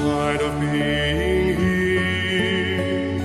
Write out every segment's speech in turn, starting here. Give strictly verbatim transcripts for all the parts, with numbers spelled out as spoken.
tired of being here,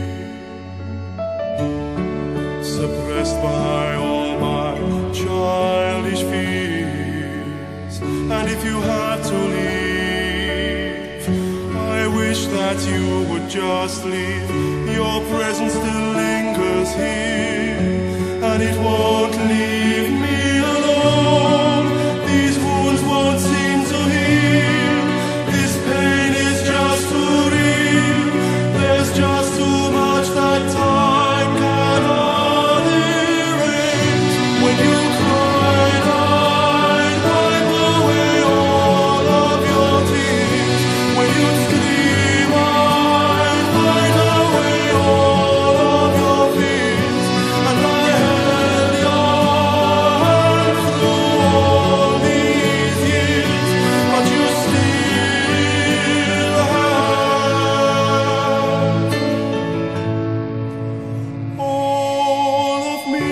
suppressed by all my childish fears. And if you had to leave, I wish that you would just leave. Your presence still lingers here, and it won't leave me alone. These wounds won't seem to heal. This pain is just too real. There's just too much that time cannot erase. When you cried, I'd wipe away all of your tears. When you scream, I'd fight away all of your fears. And I held your hand through all these years, but you still have all of me.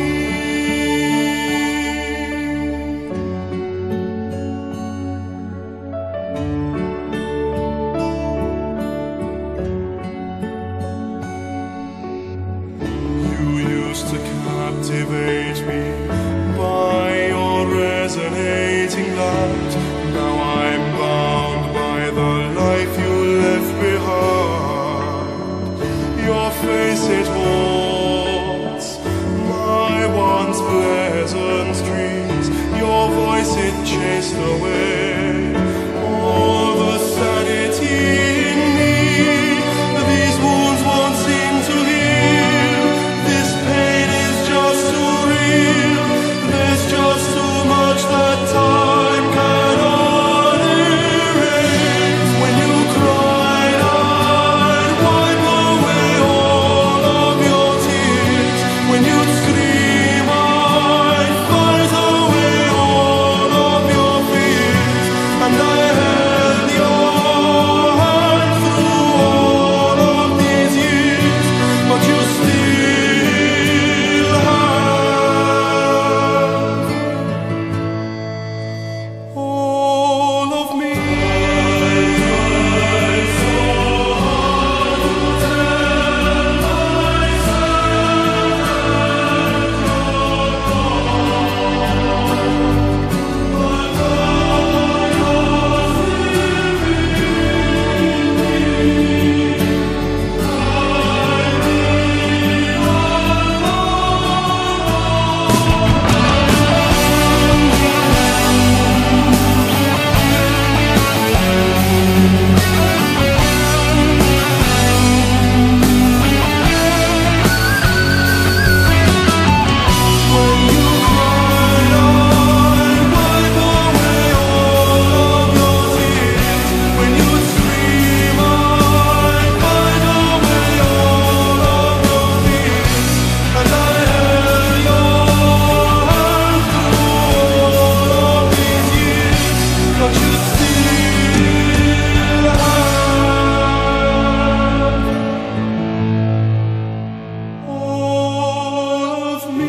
You used to captivate me by your resonating light. Now I'm bound by the life you left behind. Your face, it haunts my once pleasant dreams. Your voice, it chased away all the sanity in me. These wounds won't seem to heal. This pain is just too real. There's just too much that time cannot erase. When you cried, I'd wipe away all of your tears. When you'd scream, I'd fight away all of your fears. And I held your hand through all of these years, but you still have all of me. When you cried, I'd wipe away all of your tears. When you'd scream, I'd fight away all of your fears. And I held your hand through all of these years, but you still have all of me.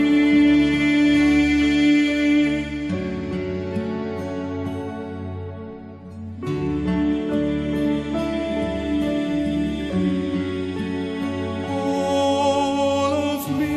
All of me.